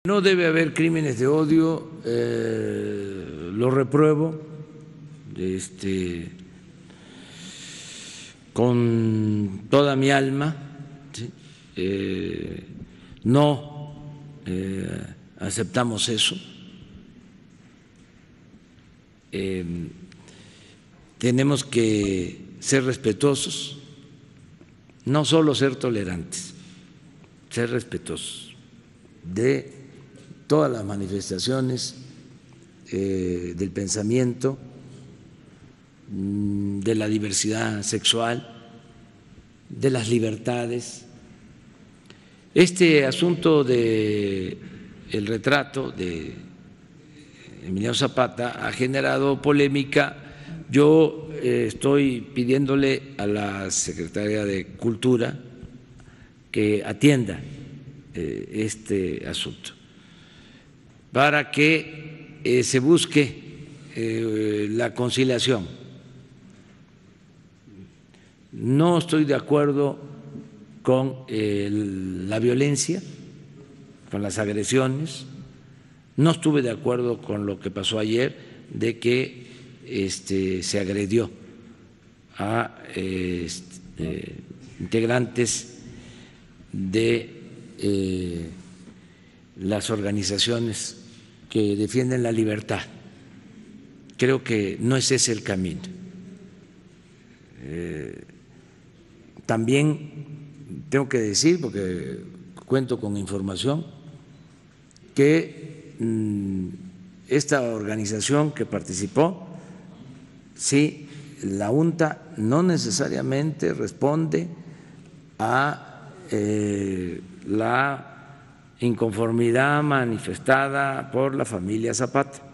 No debe haber crímenes de odio, lo repruebo con toda mi alma, ¿sí? No aceptamos eso. Tenemos que ser respetuosos, no solo ser tolerantes, ser respetuosos de todas las manifestaciones del pensamiento, de la diversidad sexual, de las libertades. Este asunto del retrato de Emiliano Zapata ha generado polémica. Yo estoy pidiéndole a la Secretaría de Cultura que atienda este asunto para que se busque la conciliación. No estoy de acuerdo con la violencia, con las agresiones. No estuve de acuerdo con lo que pasó ayer de que se agredió a integrantes de las organizaciones que defienden la libertad. Creo que no es ese el camino. También tengo que decir, porque cuento con información, que esta organización que participó, sí, la UNTA no necesariamente responde a la inconformidad manifestada por la familia Zapata.